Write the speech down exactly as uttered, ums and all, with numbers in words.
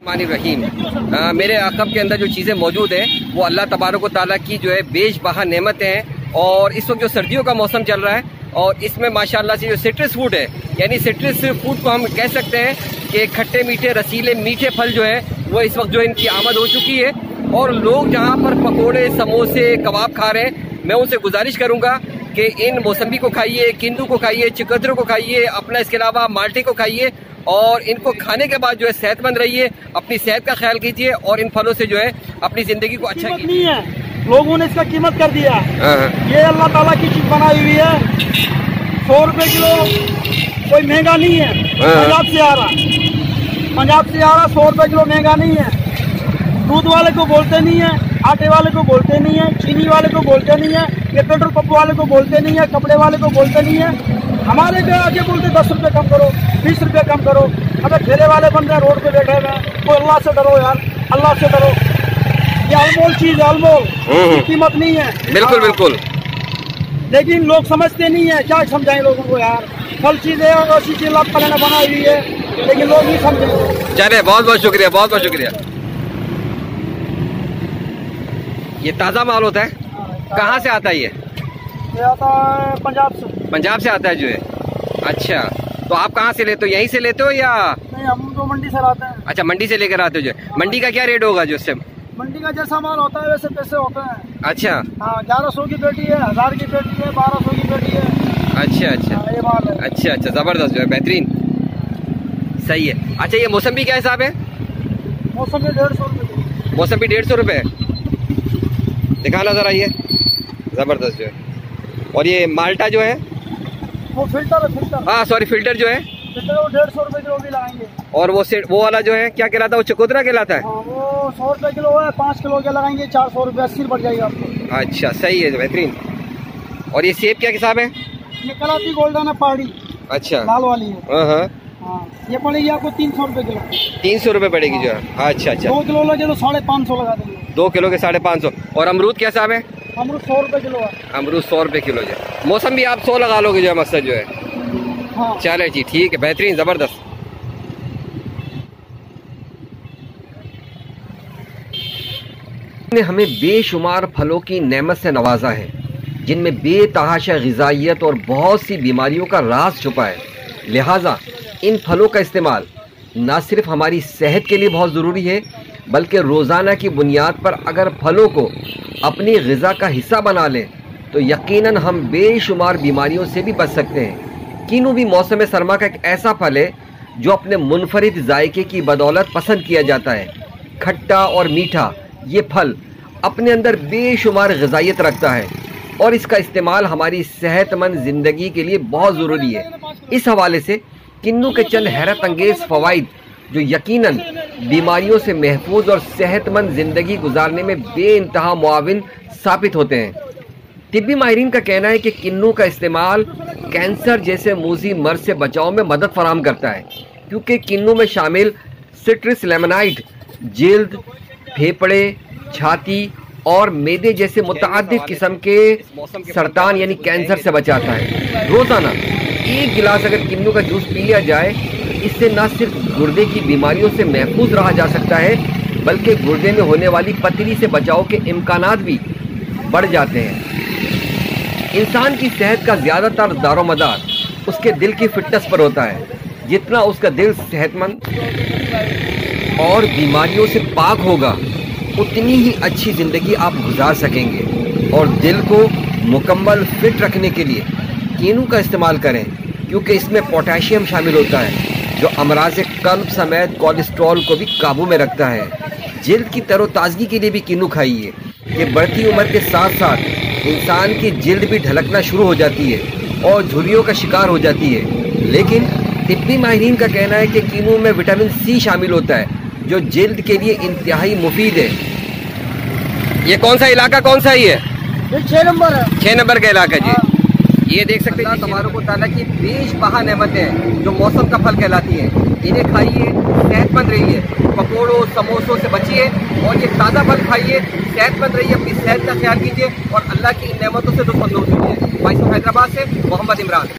रहीम आ, मेरे अक़ब के अंदर जो चीज़ें मौजूद हैं वो अल्लाह तबारक व तआला की जो है बेशबहा नेमतें हैं। और इस वक्त जो सर्दियों का मौसम चल रहा है और इसमें माशाल्लाह से जो सिट्रस फूड है, यानी सिट्रस फूड को हम कह सकते हैं कि खट्टे मीठे रसीले मीठे फल जो है वो इस वक्त जो इनकी आमद हो चुकी है। और लोग जहाँ पर पकोड़े समोसे कबाब खा रहे हैं, मैं उनसे गुजारिश करूँगा कि इन मौसम्बी को खाइए, किंदू को खाइए, चुकंदरों को खाइए, अपना इसके अलावा माल्टे को खाइए और इनको खाने के बाद जो है सेहतमंद रहिए, अपनी सेहत का ख्याल कीजिए और इन फलों से जो है अपनी जिंदगी को अच्छा कीजिए। नहीं है, लोगों ने इसका कीमत कर दिया। ये अल्लाह ताला की चीज बनाई हुई है। सौ रुपए किलो कोई महंगा नहीं है। पंजाब से आ रहा पंजाब से आ रहा सौ रुपए किलो महंगा नहीं है। दूध वाले को बोलते नहीं है, आटे वाले को बोलते नहीं है, चीनी वाले को बोलते नहीं है, ये पेट्रोल पंप वाले को बोलते नहीं है, कपड़े वाले को बोलते नहीं है। हमारे पे आके बोलते दस रुपए कम करो, बीस रुपए कम करो। अगर ठेले वाले बन रहे रोड पे बैठे हुए, तो अल्लाह से डरो यार, अल्लाह से डरो। ये अनमोल चीज है, अनमोल, कीमत नहीं है। बिल्कुल बिल्कुल, लेकिन लोग समझते नहीं है। क्या समझाएं लोगों को यार, फल चीजें ऐसी चीज अल्लाह ताला ने बनाई हुई है, लेकिन लोग नहीं समझे। चले, बहुत बहुत शुक्रिया, बहुत बहुत शुक्रिया। ये ताज़ा माल होता है, कहाँ से आता है ये? ये आता है पंजाब से। पंजाब से आता है जो है, अच्छा। तो आप कहाँ से लेते हो, यहीं से लेते हो या? नहीं, हम तो मंडी से लाते हैं। अच्छा, मंडी से लेकर आते हो जो है। मंडी का क्या रेट होगा जो इससे? मंडी का जैसा माल होता है वैसे पैसे होते हैं। अच्छा, हाँ, ग्यारह सौ की पेटी है, हजार की पेटी है, बारह सौ की पेटी है। अच्छा अच्छा, ये माल है। अच्छा अच्छा, जबरदस्त जो है, बेहतरीन, सही है। अच्छा, ये मौसम्बी क्या हिसाब है? मौसम्बी डेढ़ सौ रुपये। मौसम्बी डेढ़ सौ रुपये, दिखाना जरा ये, जबरदस्त जो है। और ये माल्टा जो है वो फिल्टर है, फिल्टर। हाँ सॉरी, फिल्टर जो है फिल्टर वो डेढ़ सौ रुपए किलो भी लगाएंगे। और वो सेट वो वाला जो है क्या कहलाता है, वो चकोतरा कहलाता है? हाँ, वो सौ रुपए किलो है, पाँच किलो के लगाएंगे चार सौ रुपये, अस्सी बढ़ जाएगा आपको। अच्छा, सही है, बेहतरीन। और ये सेब क्या हिसाब है? ये कलाती गोल्डन है, पहाड़ी। अच्छा, लाल वाली है। हाँ हाँ, हाँ, ये पड़ेगी आपको तीन सौ रुपए किलो। तीन सौ रुपये पड़ेगी जो है। अच्छा अच्छा, दो किलो लगे तो साढ़े पाँच सौ लगा देंगे। दो किलो के साढ़े पाँच सौ। और अमरूद क्या हिसाब है? अमरूद सौ रुपए किलो है। अमरूद सौ रुपये किलो जो है। मौसम भी आप सौ लगा लोगे जो है, मकसद जो है। हाँ, चले जी, ठीक है, बेहतरीन, ज़बरदस्त। ने हमें बेशुमार फलों की नेमत से नवाजा है, जिनमें बेतहाशा ग़िज़ाइयत और बहुत सी बीमारियों का राज छुपा है। लिहाजा इन फलों का इस्तेमाल ना सिर्फ हमारी सेहत के लिए बहुत ज़रूरी है, बल्कि रोज़ाना की बुनियाद पर अगर फलों को अपनी ग़िज़ा का हिस्सा बना लें तो यकीनन हम बेशुमार बीमारियों से भी बच सकते हैं। किन्नू भी मौसम सरमा का एक ऐसा फल है जो अपने मुनफरिद जायके की बदौलत पसंद किया जाता है। खट्टा और मीठा ये फल अपने अंदर बेशुमार ग़िज़ाइयत रखता है और इसका इस्तेमाल हमारी सेहतमंद ज़िंदगी के लिए बहुत ज़रूरी है। इस हवाले से किन्नू के चंद हैरत अंगेज़ फ़वाइद जो यकीनन बीमारियों से महफूज और सेहतमंद ज़िंदगी गुजारने में बेइंतहा मुआविन साबित होते हैं। तिब्बी माहिरीन का कहना है कि किन्नू का इस्तेमाल कैंसर जैसे मूजी मर्ज से बचाव में मदद फराहम करता है, क्योंकि किन्नू में शामिल सिट्रस लेमनाइड जिल्द, फेफड़े, छाती और मैदे जैसे मुतअद्दिद किस्म के सरतान यानी कैंसर से बचाता है। रोज़ाना एक गिलास अगर किन्नू का जूस पी लिया जाए, इससे न सिर्फ गुर्दे की बीमारियों से महफूज रहा जा सकता है, बल्कि गुर्दे में होने वाली पथरी से बचाव के इम्कानात भी बढ़ जाते हैं। इंसान की सेहत का ज़्यादातर दारोमदार उसके दिल की फिटनेस पर होता है। जितना उसका दिल सेहतमंद और बीमारियों से पाक होगा, उतनी ही अच्छी ज़िंदगी आप गुजार सकेंगे। और दिल को मुकम्मल फिट रखने के लिए किन्नू का इस्तेमाल करें, क्योंकि इसमें पोटेशियम शामिल होता है जो अमराज़ कल्ब समेत कोलेस्ट्रॉल को भी काबू में रखता है। जिल्द की तरोताज़गी के लिए भी किन्नू खाइए। ये बढ़ती उम्र के साथ साथ इंसान की जिल्द भी ढलकना शुरू हो जाती है और झुर्रियों का शिकार हो जाती है, लेकिन तिब्बी माहिरीन का कहना है कि किन्नू में विटामिन सी शामिल होता है जो जिल्द के लिए इंतहाई मुफीद है। ये कौन सा इलाका, कौन सा ही है? ये छः नंबर है। छः नंबर का इलाका जी। ये देख सकते हैं तबारक व तआला की बेशबहा नेमतें हैं जो मौसम का फल कहलाती हैं। इन्हें खाइए, सेहतमंद रहिए, पकौड़ों समोसों से बचिए और ये ताज़ा फल खाइए, सेहतमंद रहिए, अपनी सेहत का ख्याल कीजिए और अल्लाह की इन नेमतों से लुत्फ़ अंदोज़ कीजिए। वॉइस ऑफ हैदराबाद से मोहम्मद इमरान।